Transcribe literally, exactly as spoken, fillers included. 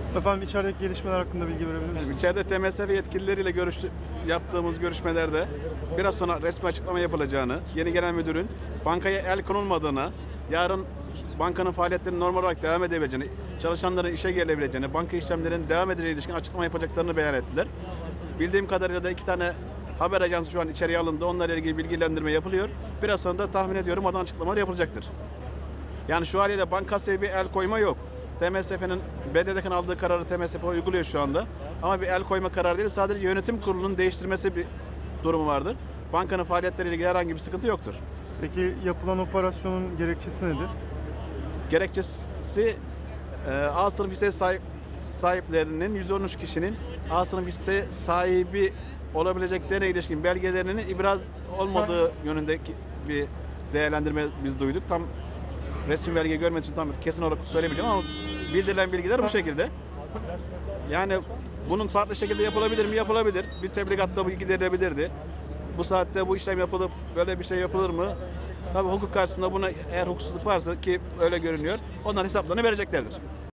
Efendim içerideki gelişmeler hakkında bilgi verebilir misiniz? Yani içeride T M S F yetkilileriyle görüştü, yaptığımız görüşmelerde biraz sonra resmi açıklama yapılacağını, yeni gelen müdürün bankaya el konulmadığını, yarın bankanın faaliyetlerinin normal olarak devam edebileceğini, çalışanların işe gelebileceğini, banka işlemlerinin devam edeceğine ilişkin açıklama yapacaklarını beyan ettiler. Bildiğim kadarıyla da iki tane haber ajansı şu an içeriye alındı. Onlarla ilgili bilgilendirme yapılıyor. Biraz sonra da tahmin ediyorum oradan açıklamalar yapılacaktır. Yani şu haliyle bankasya bir el koyma yok. T M S F'nin B D D'nin aldığı kararı T M S F uyguluyor şu anda. Ama bir el koyma kararı değil, sadece yönetim kurulunun değiştirmesi bir durumu vardır. Bankanın faaliyetleriyle ilgili herhangi bir sıkıntı yoktur. Peki yapılan operasyonun gerekçesi nedir? Gerekçesi e, A sınıf hisse sahip, sahiplerinin yüz on üç kişinin A sınıf hisse sahibi olabileceklerine ilişkin belgelerinin ibraz olmadığı yönündeki bir değerlendirme biz duyduk. Tam resmi belge görmediğim için tam kesin olarak söylemeyeceğim ama bildirilen bilgiler bu şekilde. Yani bunun farklı şekilde yapılabilir mi? Yapılabilir. Bir tebligatta bu giderilebilirdi. Bu saatte bu işlem yapılıp böyle bir şey yapılır mı? Tabii hukuk karşısında buna eğer hukuksuzluk varsa ki öyle görünüyor, onların hesaplarını vereceklerdir.